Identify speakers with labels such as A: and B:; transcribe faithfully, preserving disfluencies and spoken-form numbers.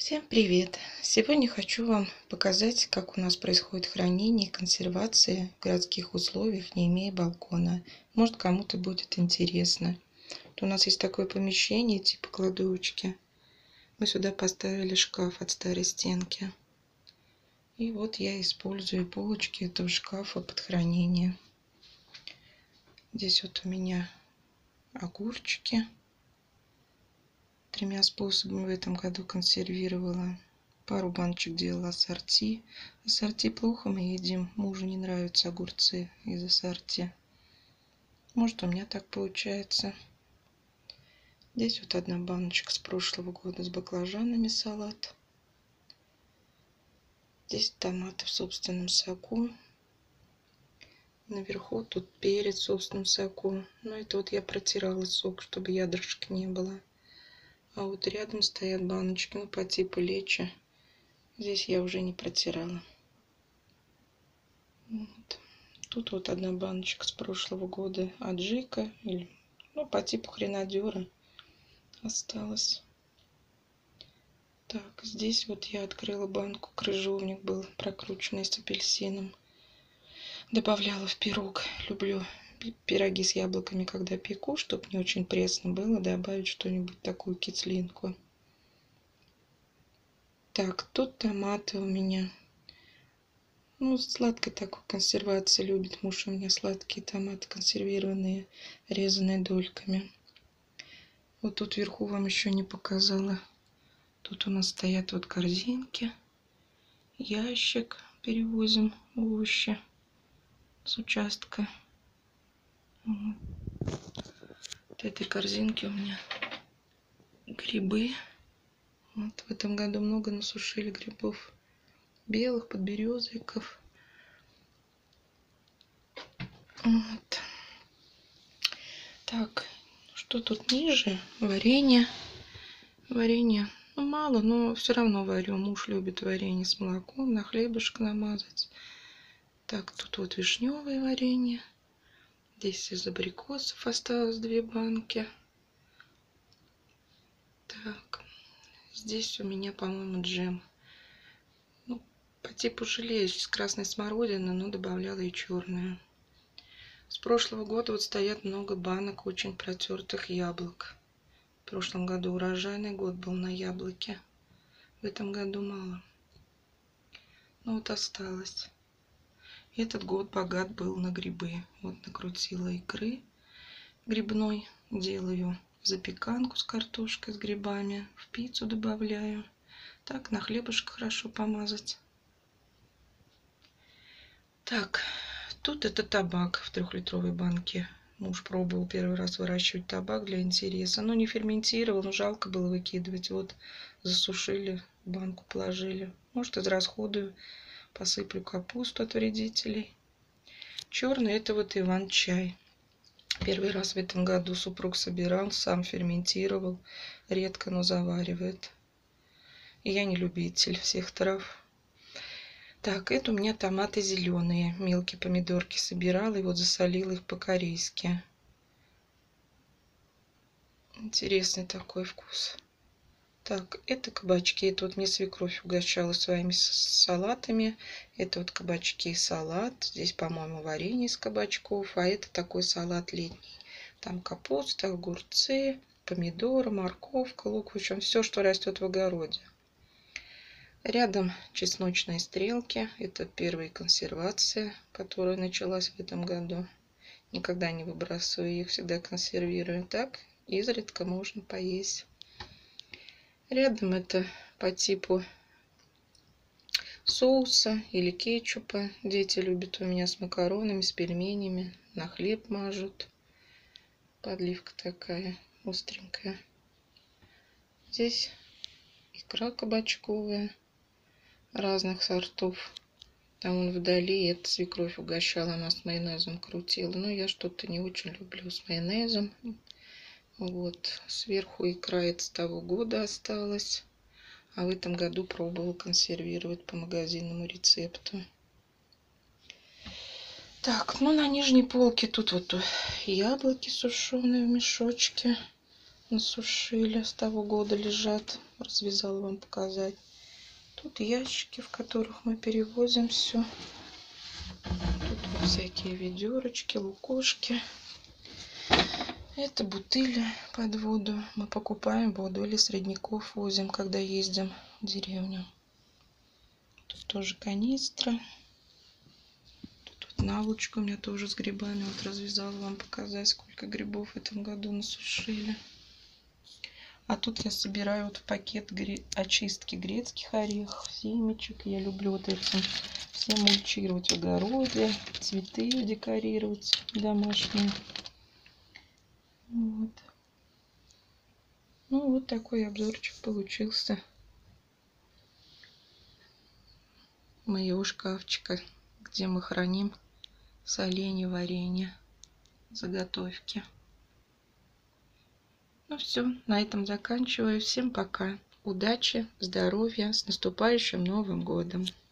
A: Всем привет! Сегодня хочу вам показать, как у нас происходит хранение и консервация в городских условиях, не имея балкона. Может, кому-то будет интересно. Вот у нас есть такое помещение типа кладовочки. Мы сюда поставили шкаф от старой стенки. И вот я использую полочки этого шкафа под хранение. Здесь вот у меня огурчики. Тремя способами в этом году консервировала. Пару баночек делала ассорти. Ассорти плохо мы едим. Мужу не нравятся огурцы из ассорти. Может, у меня так получается. Здесь вот одна баночка с прошлого года с баклажанами салат. Здесь томаты в собственном соку. Наверху тут перец в собственном соку. Но это вот я протирала сок, чтобы ядрышек не было. А вот рядом стоят баночки, ну, по типу лечо. Здесь я уже не протирала. Вот. Тут вот одна баночка с прошлого года аджика, или, ну, по типу хренадера осталась. Так, здесь вот я открыла банку, крыжовник был прокрученный с апельсином. Добавляла в пирог. Люблю пироги с яблоками, когда пеку, чтобы не очень пресно было, добавить что-нибудь такую кислинку. Так, тут томаты у меня. Ну, сладкой такой консервации любит муж у меня. Сладкие томаты консервированные, резанные дольками. Вот тут вверху вам еще не показала. Тут у нас стоят вот корзинки. Ящик перевозим овощи с участка. Вот. В этой корзинке у меня грибы. Вот в этом году много насушили грибов. Белых, подберезовиков. Вот. Так, что тут ниже? Варенье. Варенье, ну, мало, но все равно варю. Муж любит варенье с молоком, на хлебушек намазать. Так, тут вот вишневое варенье. Здесь из абрикосов осталось две банки. Так, здесь у меня, по-моему, джем. Ну, по типу желе с красной смородины, но добавляла и черную. С прошлого года вот стоят много банок очень протертых яблок. В прошлом году урожайный год был на яблоке. В этом году мало. Ну вот осталось. Этот год богат был на грибы. Вот накрутила икры грибной. Делаю запеканку с картошкой, с грибами. В пиццу добавляю. Так, на хлебушек хорошо помазать. Так, тут это табак в трехлитровой банке. Муж пробовал первый раз выращивать табак для интереса. Но не ферментировал, но жалко было выкидывать. Вот засушили, в банку положили. Может, израсходую, посыплю капусту от вредителей. Черный это вот Иван-чай. Первый раз в этом году супруг собирал, сам ферментировал. Редко, но заваривает. И я не любитель всех трав. Так, это у меня томаты зеленые. Мелкие помидорки собирала и вот засолила их по-корейски. Интересный такой вкус. Так, это кабачки. Это вот мне свекровь угощала своими салатами. Это вот кабачки и салат. Здесь, по-моему, варенье из кабачков. А это такой салат летний. Там капуста, огурцы, помидоры, морковка, лук. В общем, все, что растет в огороде. Рядом чесночные стрелки. Это первая консервация, которая началась в этом году. Никогда не выбрасываю их, всегда консервирую. Так, изредка можно поесть. Рядом это по типу соуса или кетчупа. Дети любят у меня с макаронами, с пельменями. На хлеб мажут. Подливка такая остренькая. Здесь икра кабачковая разных сортов. Там он вдали, это свекровь угощала, она с майонезом крутила. Но я что-то не очень люблю с майонезом. Вот, сверху икра это с того года осталась. А в этом году пробовала консервировать по магазинному рецепту. Так, ну на нижней полке тут вот яблоки сушеные в мешочке. Насушили, с того года лежат. развязала вам показать. Тут ящики, в которых мы перевозим все. Тут вот всякие ведерочки, лукошки. Это бутыли под воду. Мы покупаем воду или с родников возим, когда ездим в деревню. Тут тоже канистра. Тут вот наволочка у меня тоже с грибами. Вот развязала вам показать, сколько грибов в этом году насушили. А тут я собираю вот в пакет гре... очистки грецких орехов, семечек. Я люблю вот этим все мульчировать в огороде, цветы декорировать домашние. Вот. Ну вот такой обзорчик получился моего шкафчика, где мы храним соленья, варенье, заготовки. Ну все, на этом заканчиваю. Всем пока. Удачи, здоровья, с наступающим Новым годом!